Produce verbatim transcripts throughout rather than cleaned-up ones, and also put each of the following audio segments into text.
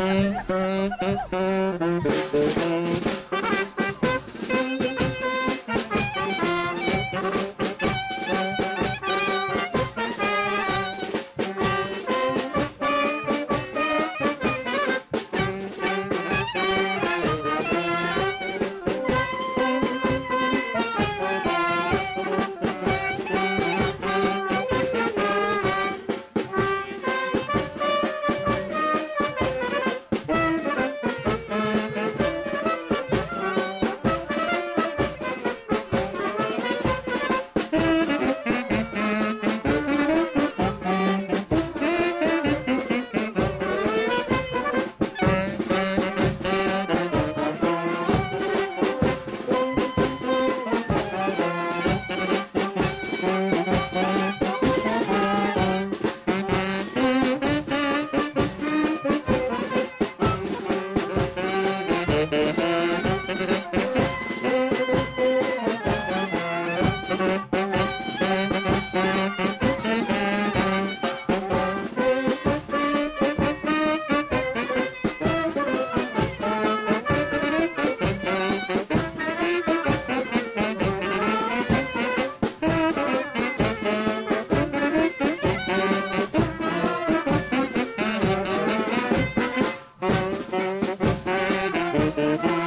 Thank you.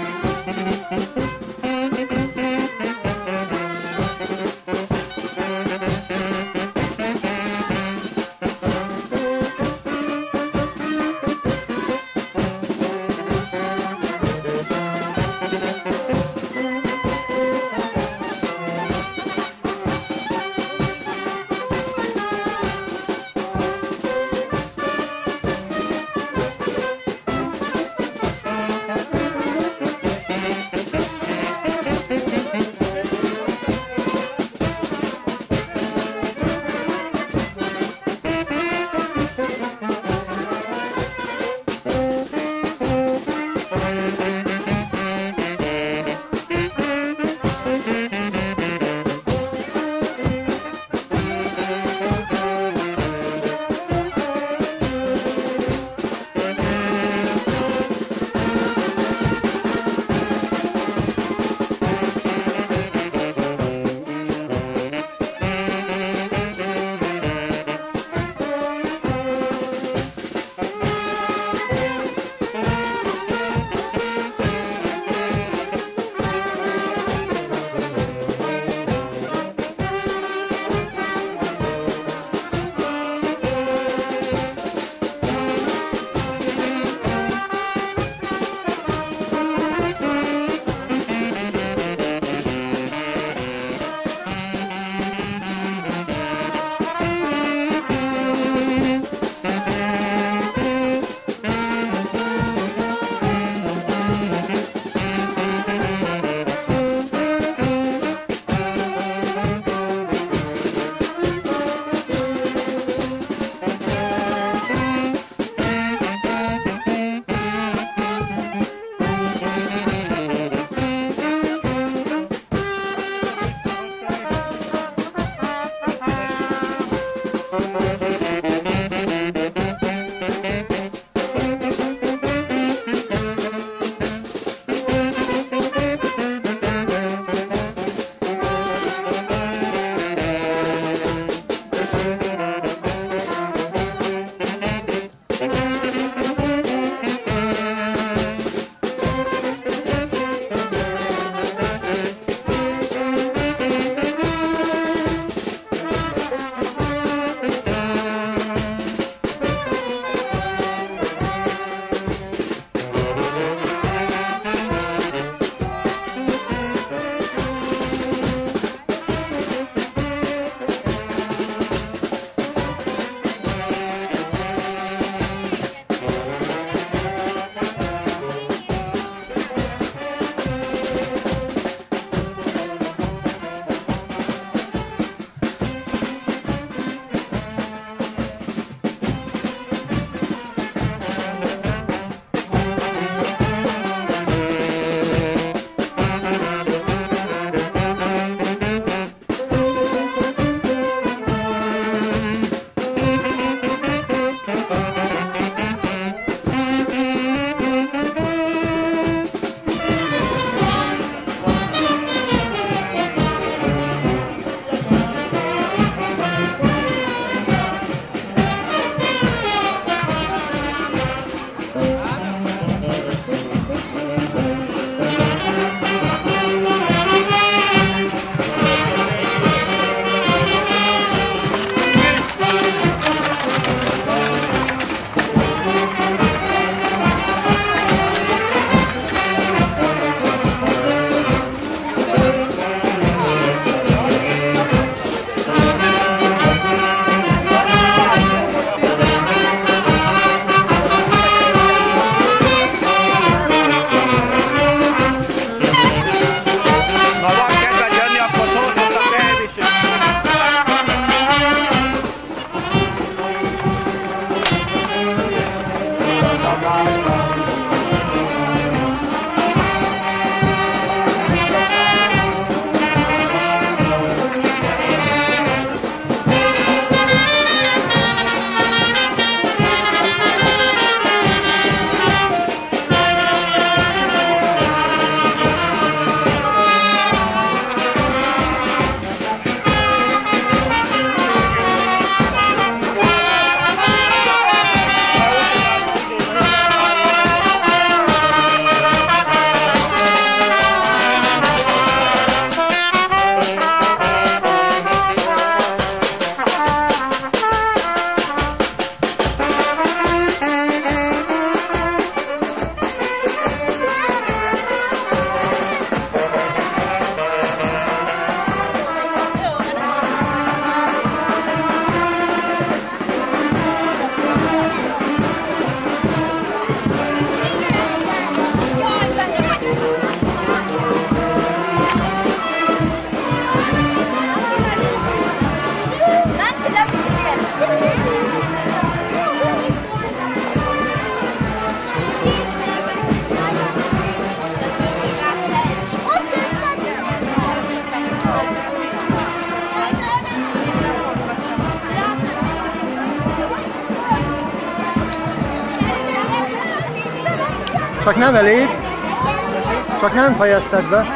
Csak nem elég? Csak nem fejezted be?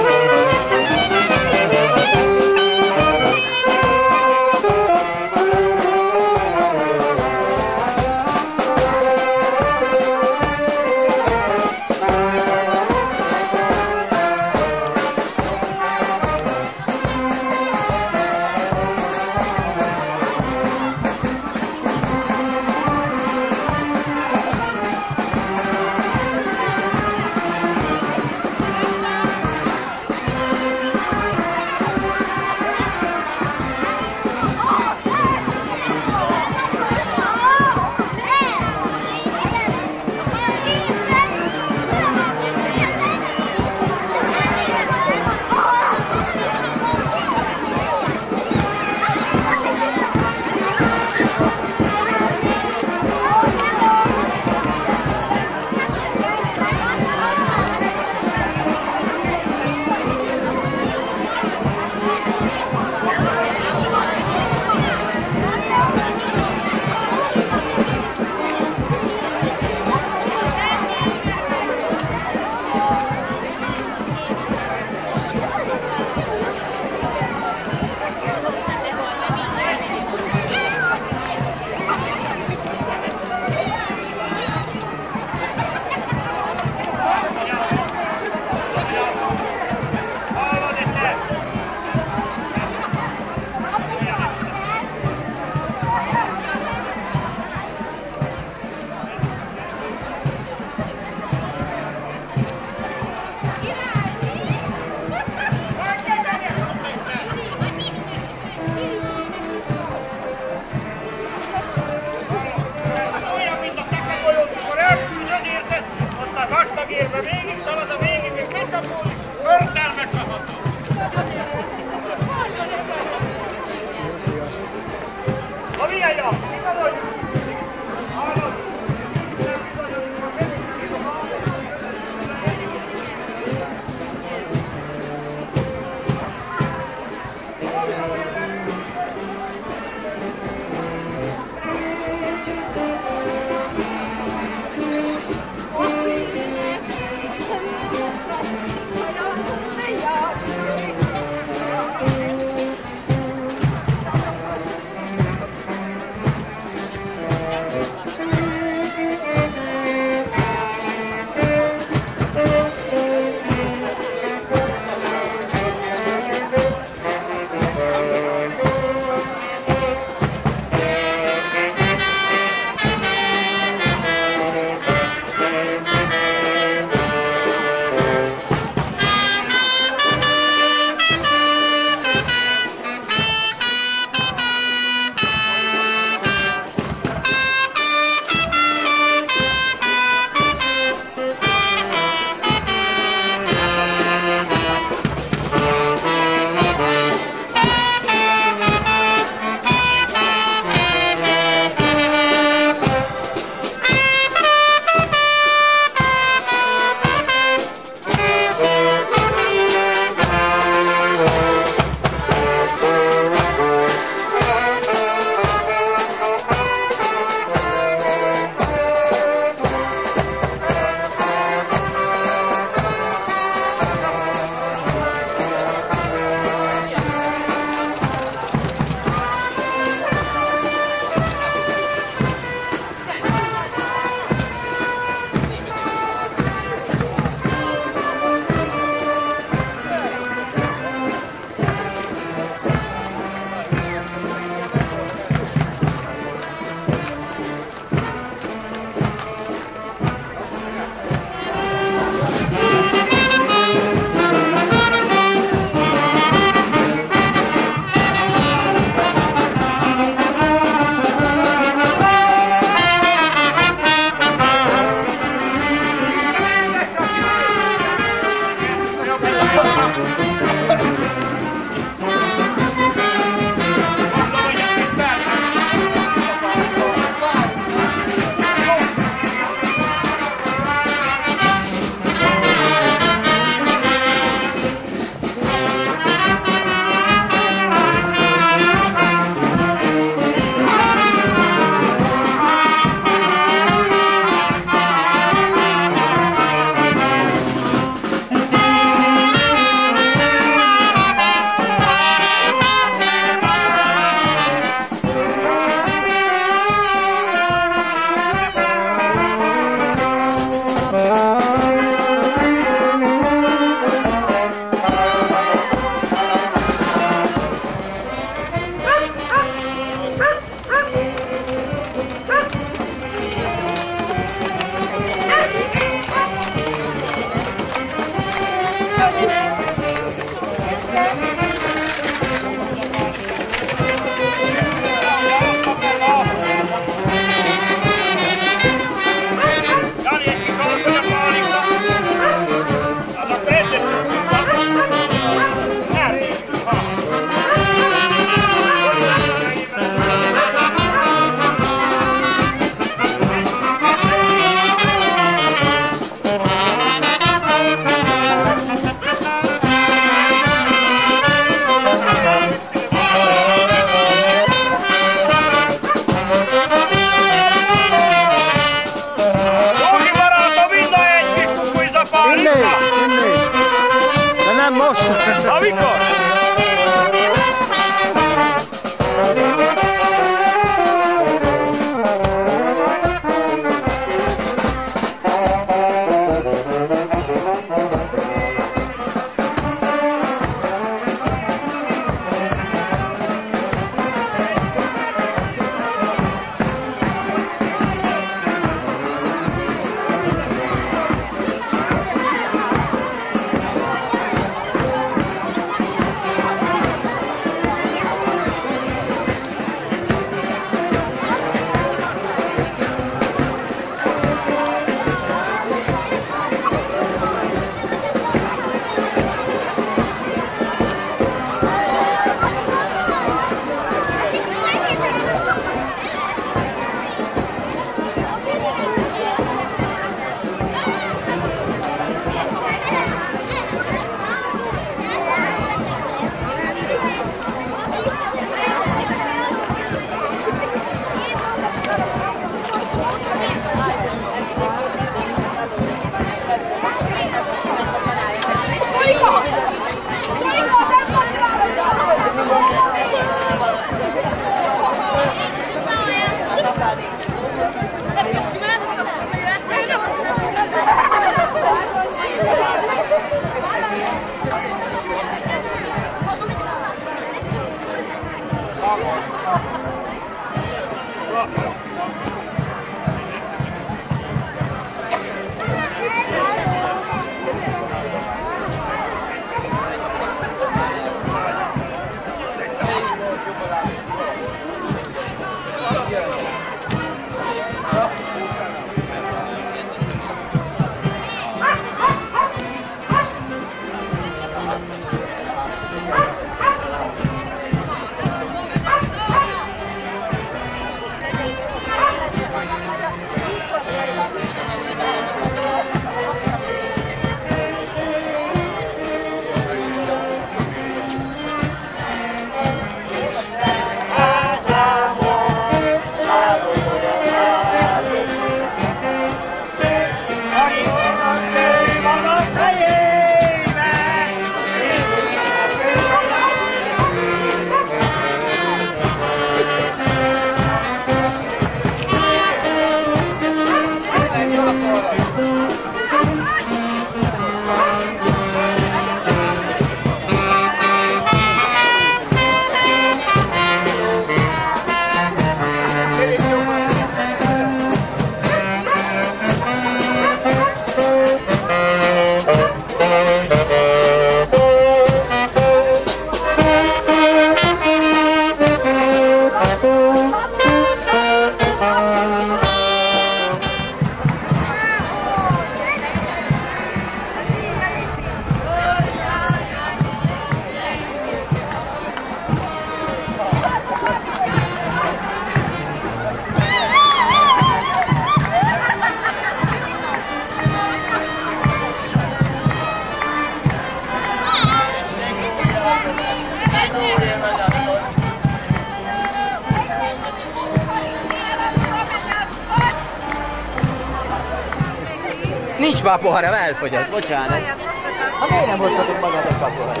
Nincs már poharam, elfogyott, bocsánat. Ha miért nem hoztatok magatok a poharat?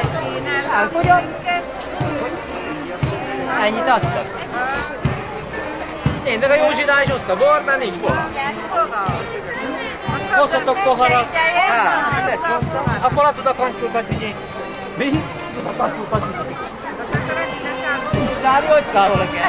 Elfogyott? Ennyit adtak? Én, de a Józsinál is ott a bor, mert nincs pohar. Hoztatok poharat? Hát, ezt mondtam. Akkor adod a kancsókat, vigyék. Mi? A kancsókat vigyék. Szári, hogy számolok el?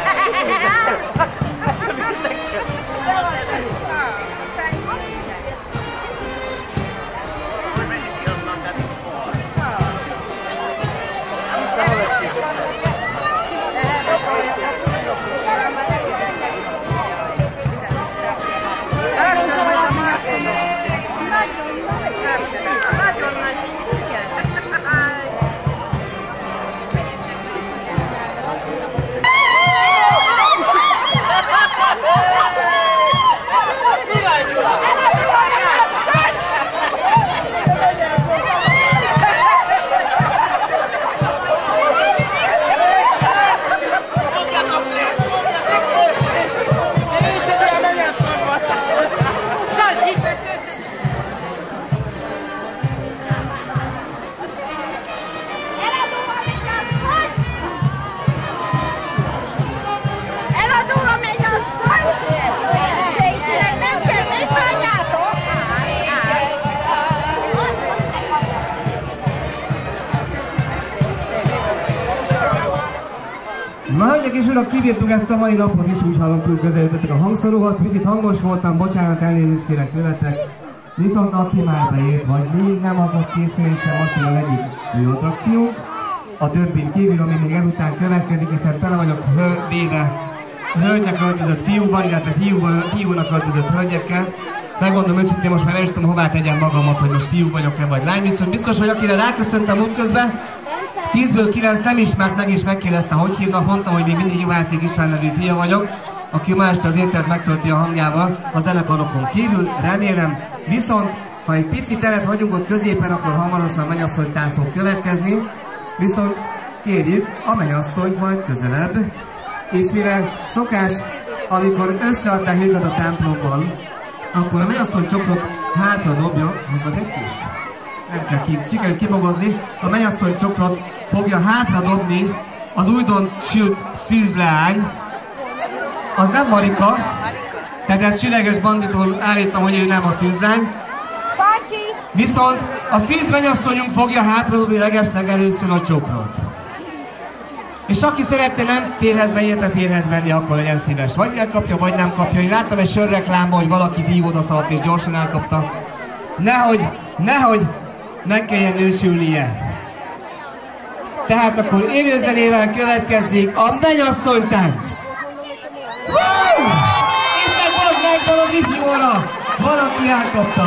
Na, hölgyek és urak, kibírtuk ezt a mai napot is, úgy hallottuk, közelítettek a hangszóróhoz. Picit hangos voltam, bocsánat, elnézést kérek tőletek. Viszont aki már beért, vagy még nem, az most készül, hiszen most az egyik fő attrakciónk. A többin kívül, ami még ezután következik, hiszen tele vagyok véve hölgynek öltözött fiúval, illetve fiúval, fiúnak öltözött hölgyekkel. Megmondom őszintén, most már nem is tudom, hová tegyem magamat, hogy most fiú vagyok-e vagy lány, viszont biztos, hogy akire ráköszöntem útközben, tízből kilenc nem ismert meg és megkérdezte, hogy hívnak, mondtam, hogy még mindig Juhászék István nevű fia vagyok, aki ma este az ételt megtölti a hangjával a zenekarokon kívül, remélem. Viszont, ha egy pici teret hagyunk ott középen, akkor hamarosan mennyasszony táncok következni, viszont kérjük a mennyasszonyt majd közelebb, és mivel szokás, amikor összeadták őket a templomban, akkor a mennyasszony csokrot hátra dobja, hoznak egy kist? Nem kell ki, sikerült kibogozni, a mennyasszony csokrot fogja hátra dobni az újdon sült szűzleány, az nem Marika, tehát ezt Csileges Banditól állítom, hogy ő nem a szűzlány. Viszont a szűzmennyasszonyunk fogja hátradobni legesleg először a csokrot. És aki szeretne nem térhez menni, illetve térhez menni, akkor legyen szíves. Vagy elkapja, vagy nem kapja. Én láttam egy sörreklámban, hogy valaki vívóda szaladt és gyorsan elkapta. Nehogy, nehogy meg kelljen nősülnie. Tehát akkor élőzenével következik a mennyasszonytánc! Isten volt megvan a vívóra! Valaki elkapta!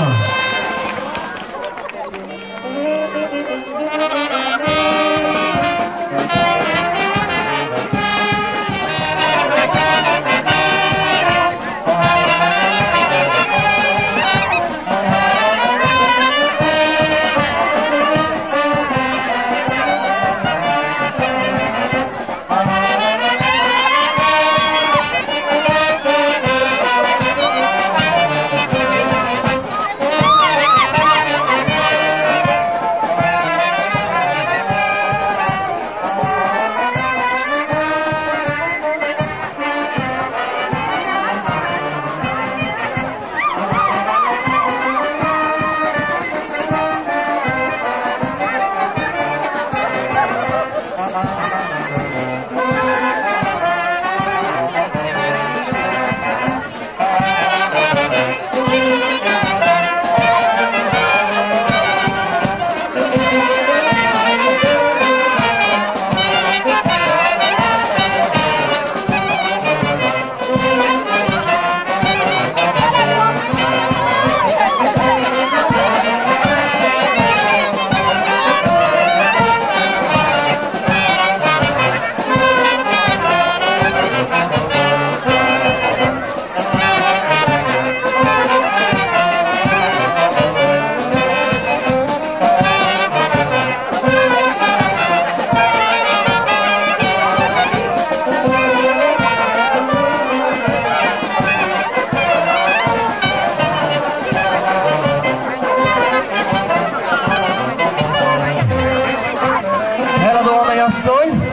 Asszony!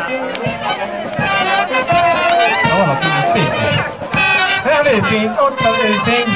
Na, valaki szép. Előfény, ott az előfény.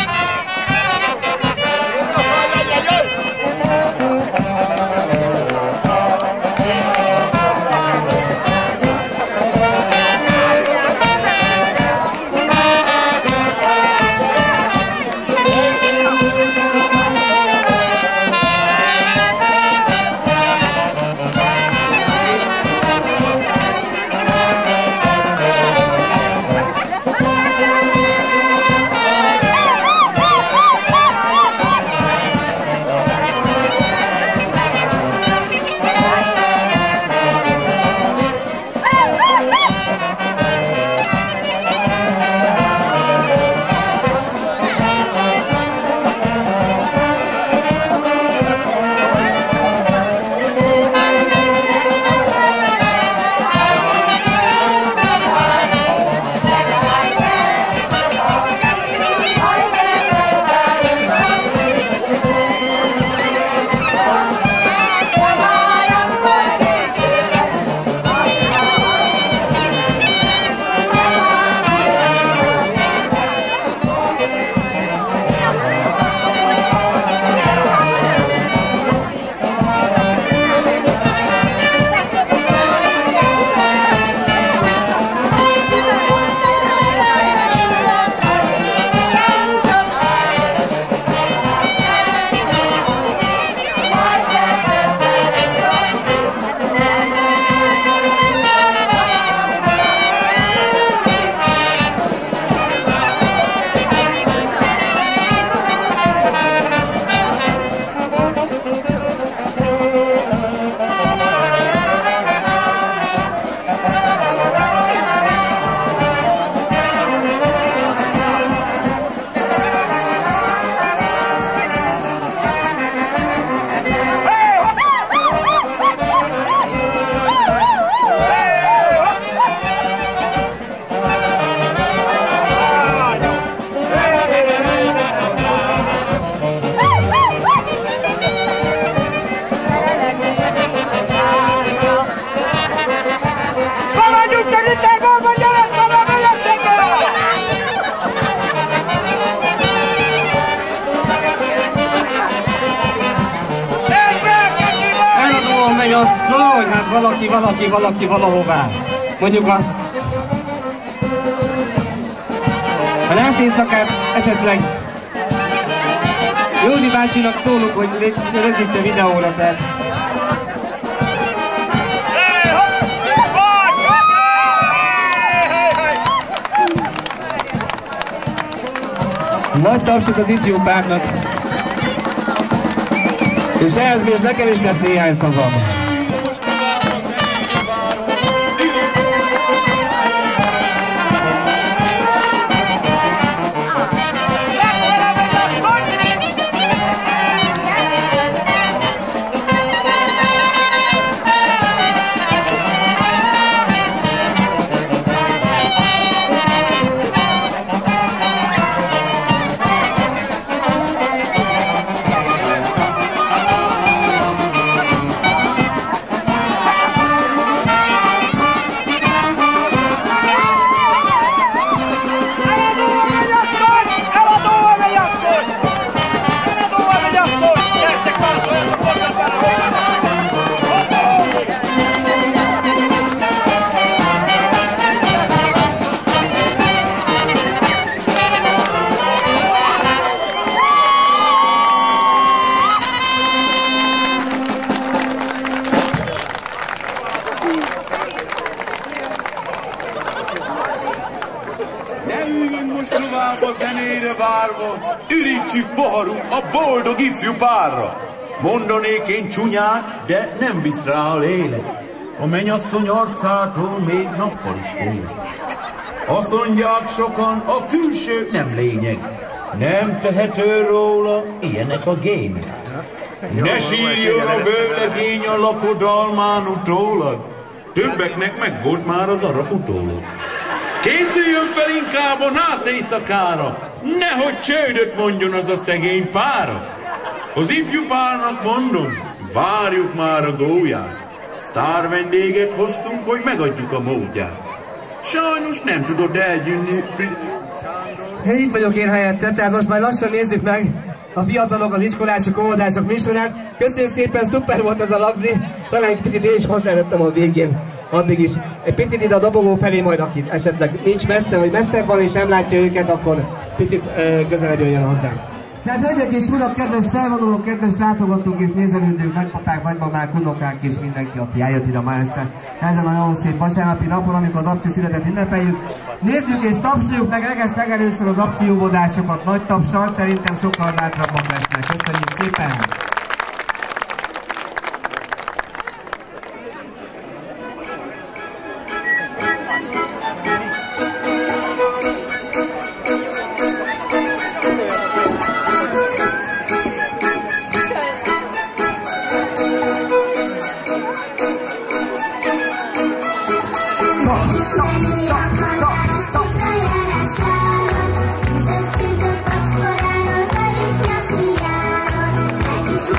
Mennyasszony, hát valaki, valaki, valaki valahová. mondjuk a, a nász éjszakát esetleg Józsi bácsinak szólunk, hogy rögzítse videóra, tehát nagy tapsot az ifjú párnak. És ehhez még nekem is lesz néhány szavam. Ürítsük poharunk a boldog ifjú párra. Mondanék én csúnyán, de nem visz rá a lélek. A mennyasszony arcától még nappal is félek. Azt mondják sokan, a külső nem lényeg. Nem tehető róla, ilyenek a gének. Ne sírjon a vőlegény a lakodalmán utólag. Többeknek meg volt már az arra futólag. Készüljön fel inkább a nász éjszakára, nehogy csődöt mondjon az a szegény pára. Az ifjú párnak mondom, várjuk már a gólyát. Sztár vendéget hoztunk, hogy megadjuk a módját. Sajnos nem tudod elgyűnni, Fri... Hey, itt vagyok én helyette, tehát most már lassan nézzük meg a fiatalok, az iskolások, óvodások műsorát. Köszönjük szépen, szuper volt ez a lagzi. Talán egy picit én is hozzáadtam a végén. Addig is. Egy picit ide a dobogó felé, majd aki esetleg nincs messze, vagy messzebb van és nem látja őket, akkor picit uh, közelebb jöjjön hozzám. Tehát hölgyek és urak, kedves felvonulók, kedves látogatók és nézelődők, nagypapák, nagymamák, unokák és mindenki, aki eljött ide ma este ezen a nagyon szép vasárnapi napon, amikor az Apci születet ünnepeljük. Nézzük és tapsoljuk meg leges legelőször az Apci óvodásokat nagy tapsal, szerintem sokkal bátrabbak lesznek. Köszönjük szépen! Kis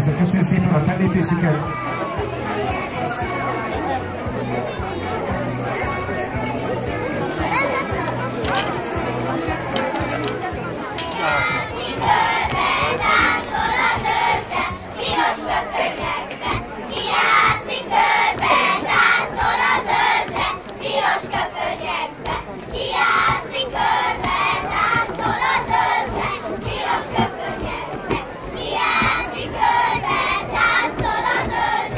viszontlátásra. Köszönjük szépen a fellépésüket! Ki játszik körben, táncol az őrse.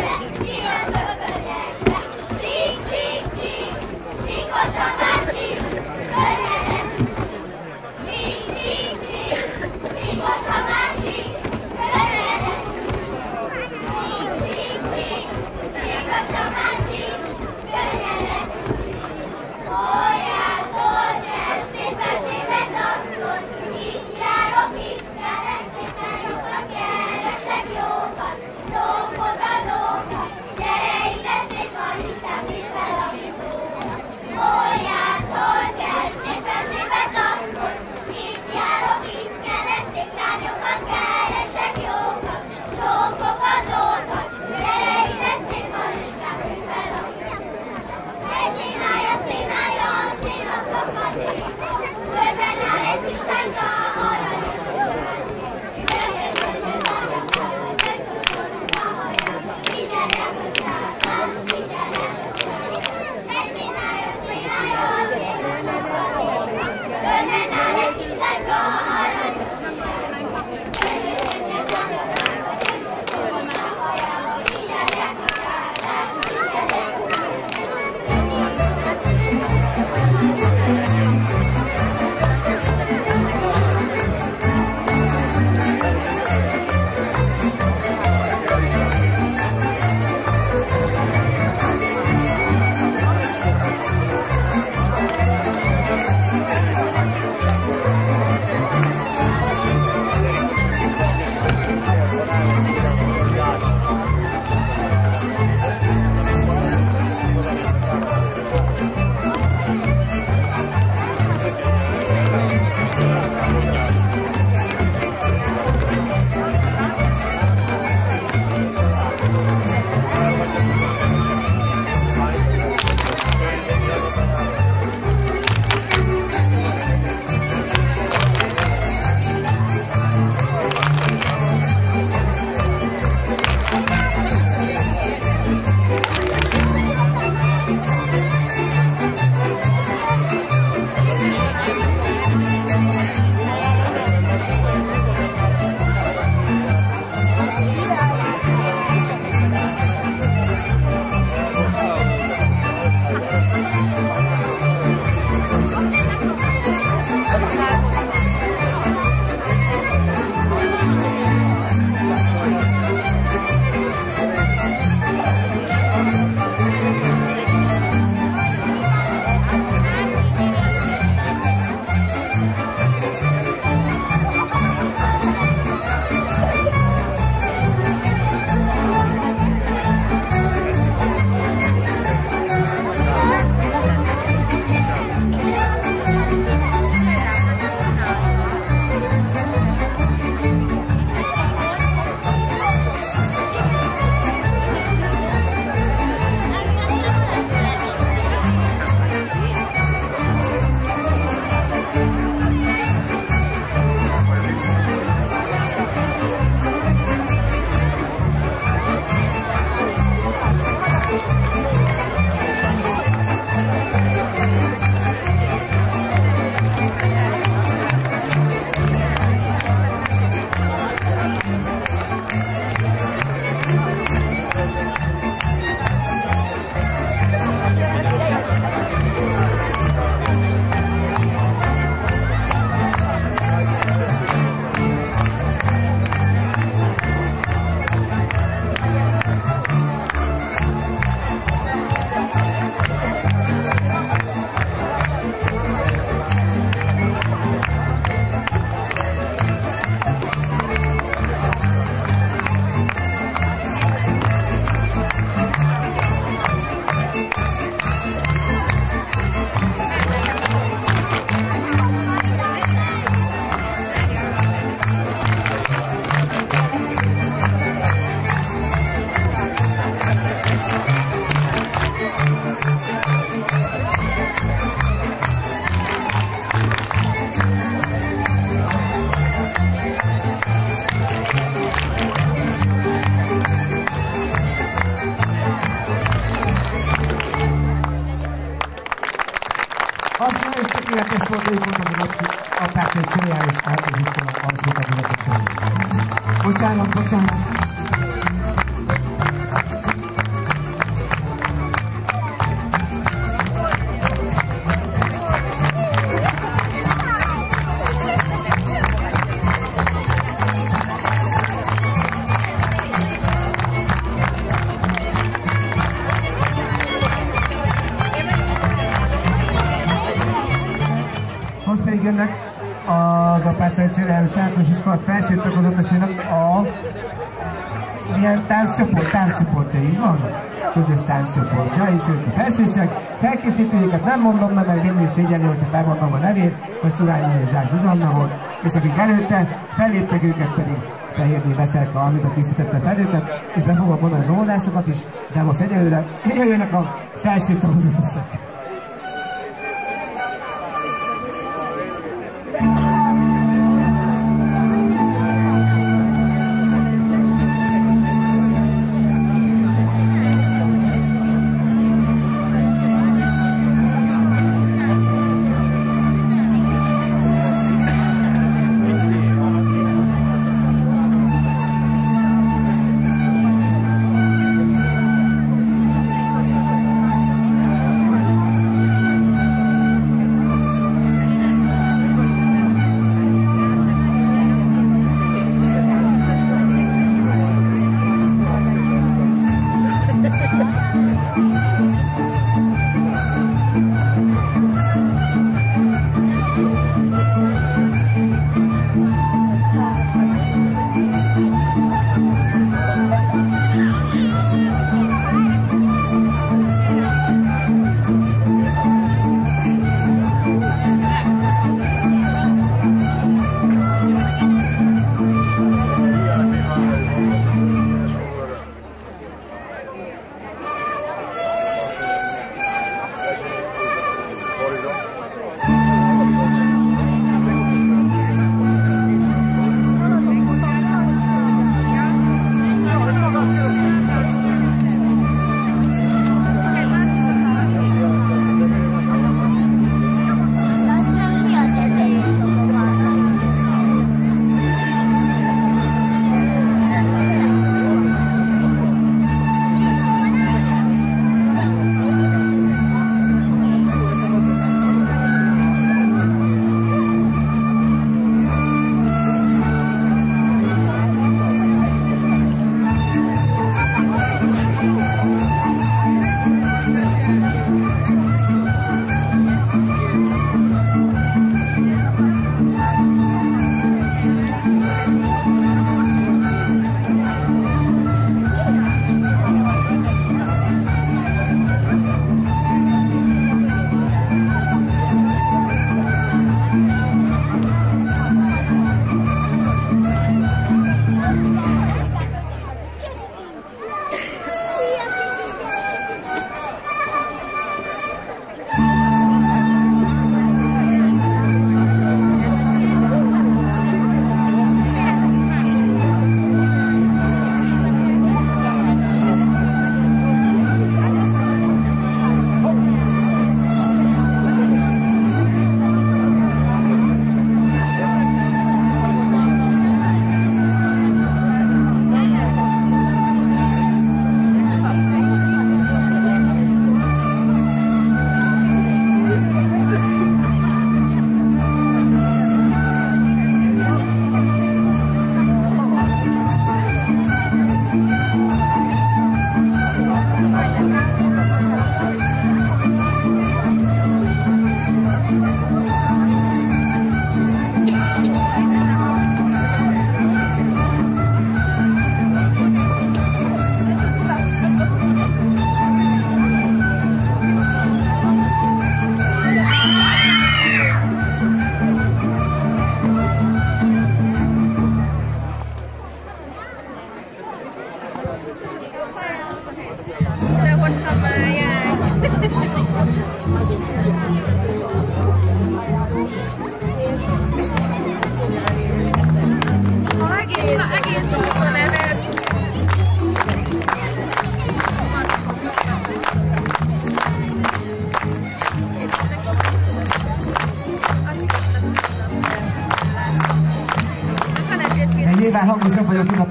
Azt mondja, és tökéletes volt, ők voltak az a percet csinálja, és általános iskola alsó tagozatos volt. Bocsánat, bocsánat. Most pedig jönnek az Apácai Cserélő Általános Iskola felső tagozatosainak a milyen tánccsoport, tánccsoport, így van? Közös tánccsoportja, és ők a felsősek. Felkészítőjéket nem mondom meg, mert mindig szégyelni, hogyha bemondom a nevét, hogy Szurányi és Zsák Zsuzsanna volt, és akik előtte felléptek, őket pedig Fehérné Veszelka, amit a készítette fel őket, és be fogom mondani a zsolódásokat is, de most egyelőre jöjjenek a felső tagozatosok.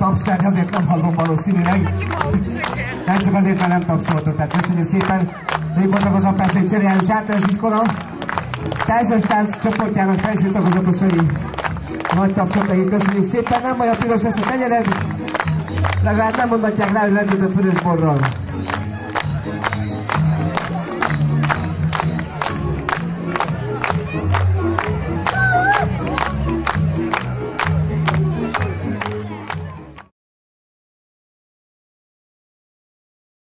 taps, mert azért nem hallom valószínűleg. Nem csak azért, mert nem tapsoltok, tehát köszönjük szépen. Még voltak az Appelfény Cserélyes Általános Iskola társas tánc csoportjának felső tagozatosai. Nagy tapsot nekik, köszönjük szépen. Nem baj, a piros lesz a tenyered. Legalább nem mondatják rá, hogy lendített vörösborral.